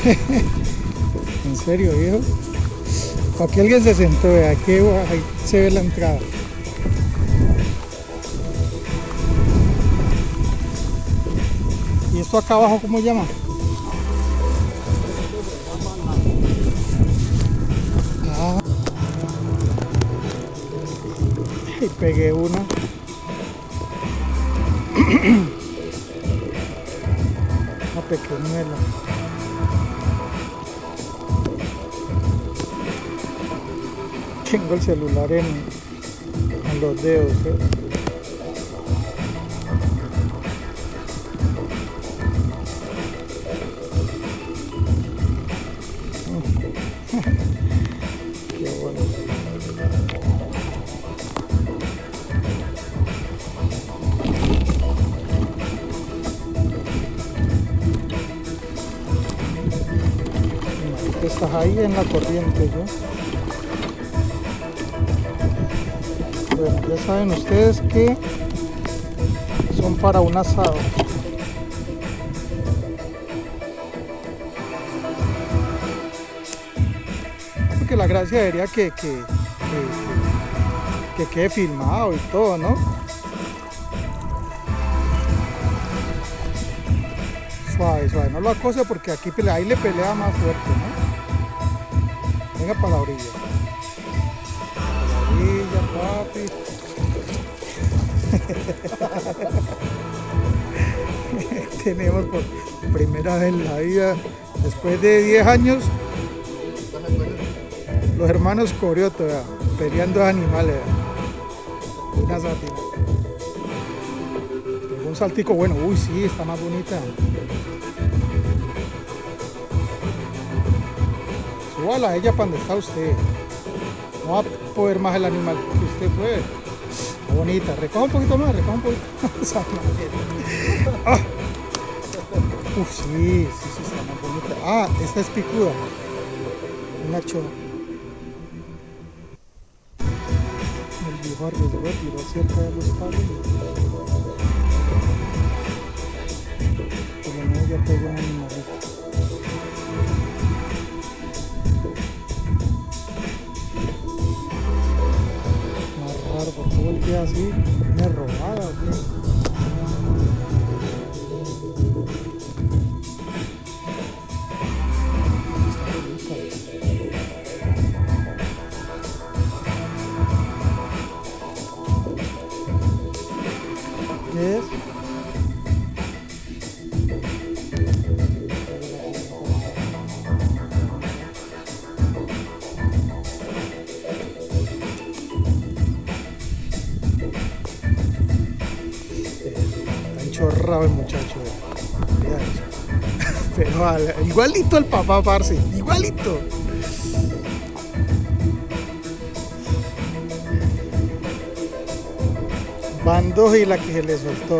En serio, viejo. Aquí alguien se sentó, aquí ahí se ve la entrada. ¿Y esto acá abajo cómo se llama? Ah, y pegué una. Una pequeñuela. Tengo el celular en los dedos, ¿eh? Qué bueno. Estás ahí en la corriente, ¿no? Bueno, ya saben ustedes que son para un asado. Porque la gracia sería que quede filmado y todo, ¿no? Suave, suave, no lo acose porque aquí ahí le pelea más fuerte, ¿no? Venga para la orilla. Papi. Tenemos por primera vez en la vida, después de 10 años, los hermanos Corioto, peleando animales. Una sátira. Un saltico bueno, uy, sí, está más bonita. Súbala a ella para donde está usted. No va a poder más el animal que usted puede. Está bonita, recoja un poquito más, recoja un poquito más. Ah. Uf, sí, está más bonita. Ah, esta es picuda. Una chora. El viejo arriesgó, tiró cerca de los palos. Por lo menos ya pegó un animalito. ¿Por qué voltea así? ¿Me robada o qué? ¿Qué es? Chorrado el muchacho, pero igualito el papá, parce, igualito. Van dos y la que se le soltó,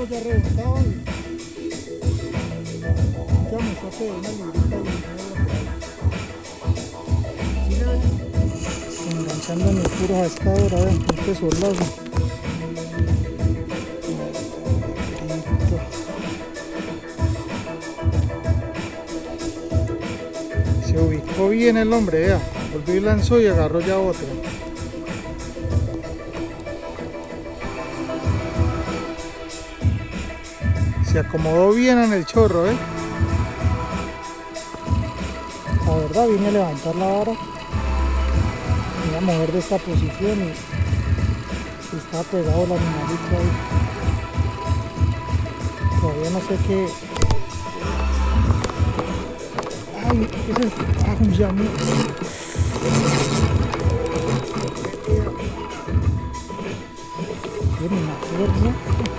ya reventado y vamos a hacer una librita de dinero. Enganchando mis puros a esta hora, vean, este solazo. Se ubicó bien el hombre, vea. Volvió y lanzó y agarró ya otro. Se acomodó bien en el chorro, La verdad vine a levantar la vara. Me voy a mover de esta posición y está pegado el animalito ahí. Todavía no sé qué. Ay, ¿qué es esto? Ah, un llamo. Tiene una fuerza.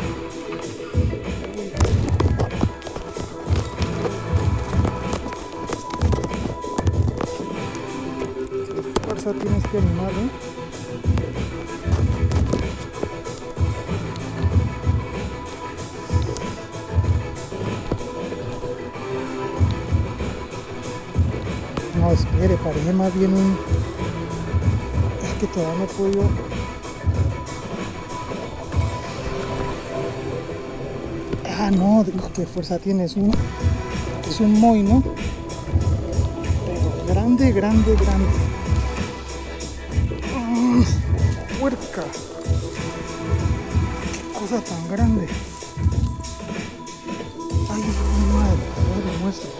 ¿Qué fuerza tiene este animal, No, espere, parece más bien un... Es que todavía no he podido... Ah, no, qué fuerza tiene, es un moino. Pero grande, grande, grande. Puerca. Qué cosa tan grande. Ay, madre, madre muestra.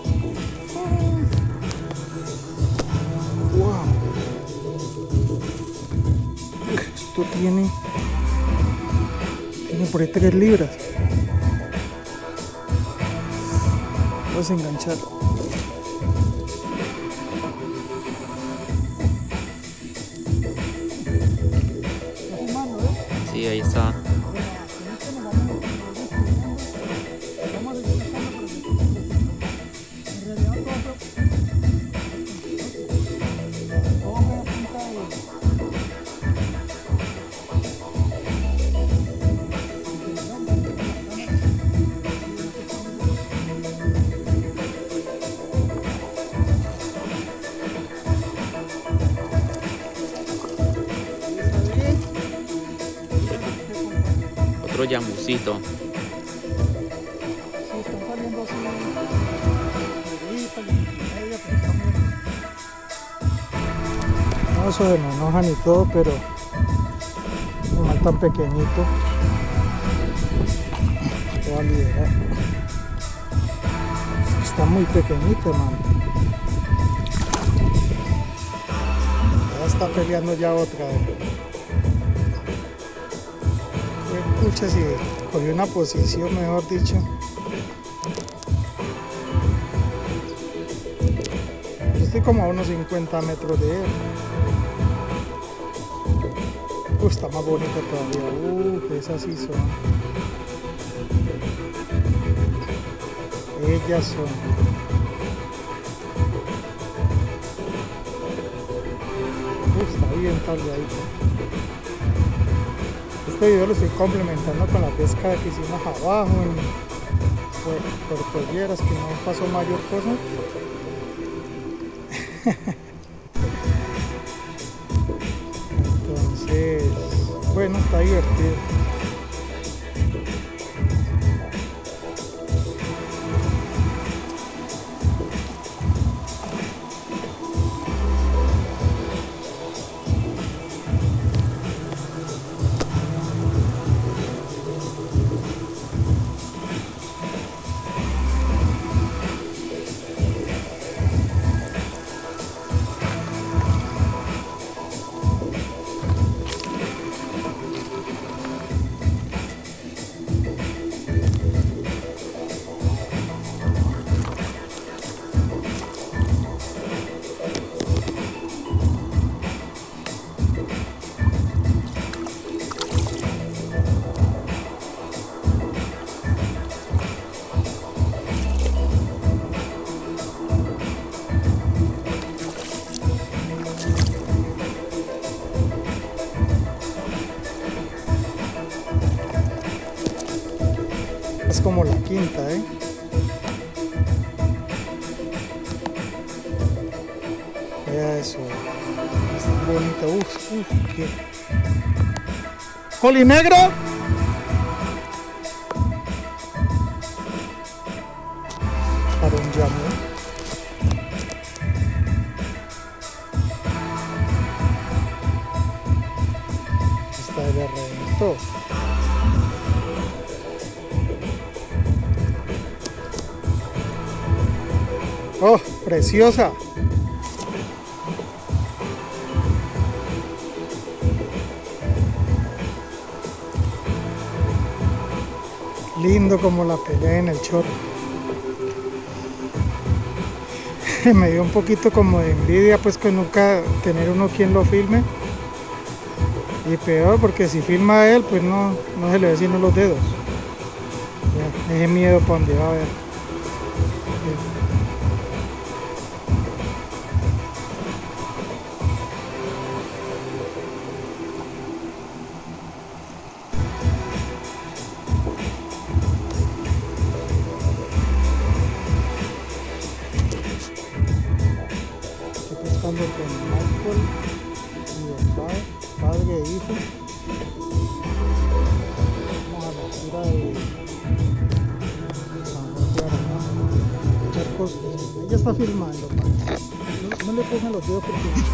Wow. Esto tiene por ahí 3 libras. Vamos a engancharlo. Sí, ahí está. Otro yamucito. Sí, están saliendo así. No, eso se me enoja ni todo, pero no es tan pequeñito. Voy a liberar. Está muy pequeñito, hermano. Ya está peleando ya otra vez. Escucha, si cogió una posición, mejor dicho. Yo estoy como a unos 50 metros de él. Está más bonita todavía. Esas sí son. Ellas son. Está bien talladita. Este video lo estoy complementando con la pesca que hicimos abajo en Puerto Lleras, que no pasó mayor cosa. Entonces, bueno, está divertido. Es como la quinta, ¿eh? Vea eso. Está bonita. Uf, qué. ¡Coli negro! Para un llamo. Esta le reventó. ¡Oh, preciosa! Lindo como la pelea en el chorro. Me dio un poquito como de envidia pues que nunca tener uno quien lo filme. Y peor porque si filma a él pues no se le ve sino los dedos. Ya, ese miedo para donde va a ver. Con Michael y Don padre e hijo. Vamos a la altura de San Juan de Aragón, Charcos. Ella está filmando. No le pongan los dedos porque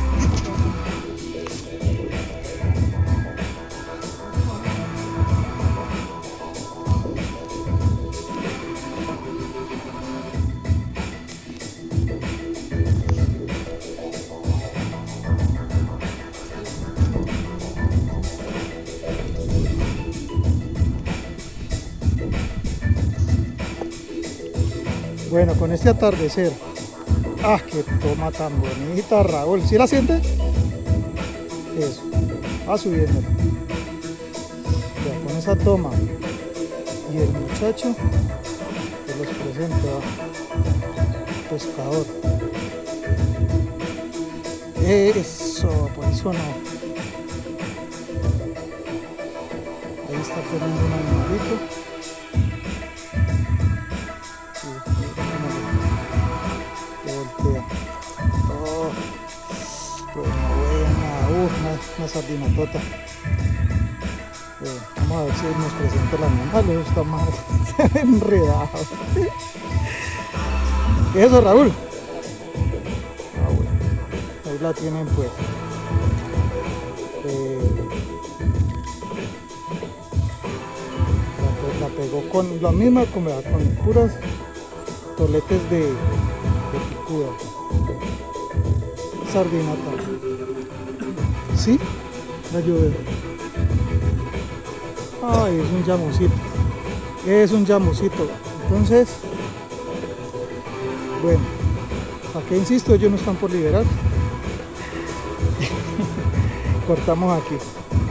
bueno, con este atardecer. Ah, qué toma tan bonita, Raúl. ¿Sí la siente? Eso. Va subiendo. Ya, con esa toma. Y el muchacho que los presenta. Pescador. Eso, por eso no. Ahí está poniendo un animalito. Una sardinatota. Vamos a ver si nos presenta el animal. Está más enredado. ¿Qué es eso, Raúl? Ah, bueno. Ahí la tienen pues. La pegó con la misma con puras toletes de picuda. Sardinata. ¿Sí? La lluvia. Ay, es un llamucito. Es un llamucito. Entonces, bueno, ¿para qué insisto? Ellos no están por liberar. Cortamos aquí.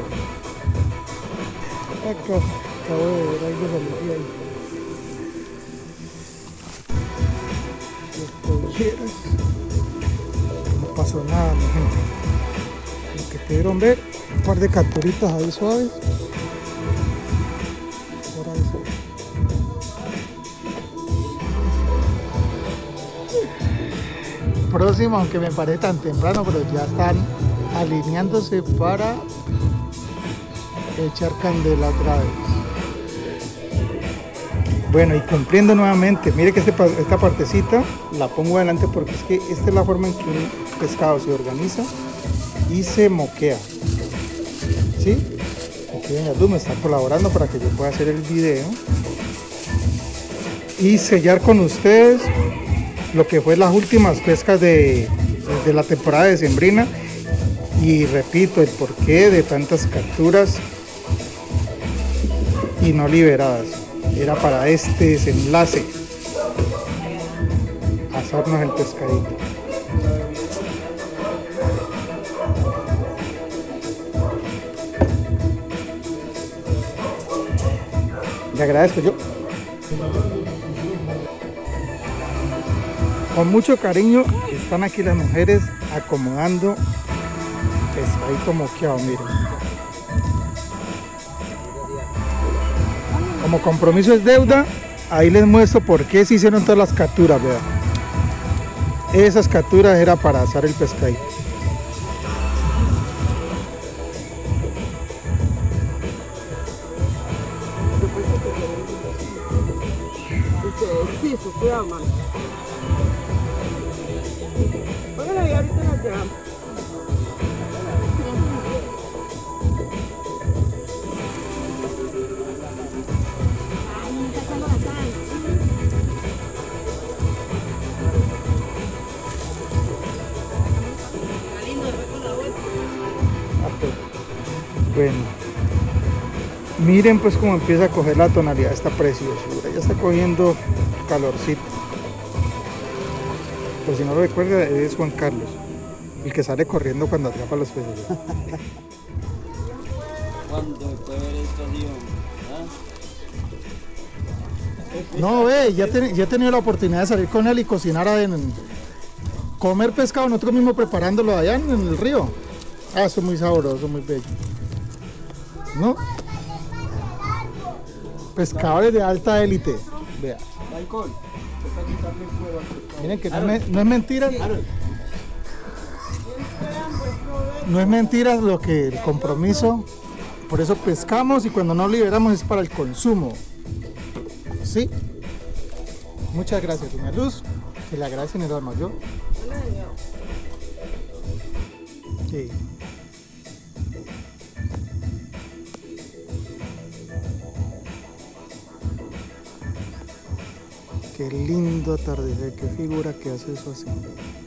Acabo de ver algo salir de ahí. Los polleras. No pasó nada, mi gente. Lo que pudieron ver, un par de capturitas ahí suaves. Por ahí sí. Próximo, aunque me parece tan temprano, pero ya están alineándose para echar candela otra vez. Bueno, y cumpliendo nuevamente, mire que esta partecita la pongo adelante porque es que esta es la forma en que un pescado se organiza y se moquea. ¿Sí? Aquí doña Luz me está colaborando para que yo pueda hacer el video y sellar con ustedes lo que fue las últimas pescas de la temporada decembrina. Y repito, el porqué de tantas capturas y no liberadas. Era para este desenlace, asarnos el pescadito. Le agradezco yo. Con mucho cariño están aquí las mujeres acomodando pescadito moqueado, miren. Como compromiso es deuda, ahí les muestro por qué se hicieron todas las capturas, vean. Esas capturas era para asar el pescadito. Sí, su cuidado, mami. Póngala ahí, ahorita nos llevamos. Bueno, miren pues cómo empieza a coger la tonalidad de esta preciosura. Ya está cogiendo calorcito. Por si no lo recuerda, es Juan Carlos, el que sale corriendo cuando atrapa los peces. ¿Cuándo puede ver esto así, hombre? No, ve, ya he tenido la oportunidad de salir con él y cocinar comer pescado nosotros mismos preparándolo allá en el río. Ah, eso es muy sabroso, muy bello. ¿No? Pescadores de alta élite. Vea. Michael, toca quitarle el fuego al pescado. Miren que no es mentira. No es mentira lo que el compromiso. Por eso pescamos y cuando no liberamos es para el consumo. ¿Sí? Muchas gracias, doña Luz. Que le agradecen el alma yo. Sí. Qué lindo atardecer, qué figura que hace eso así.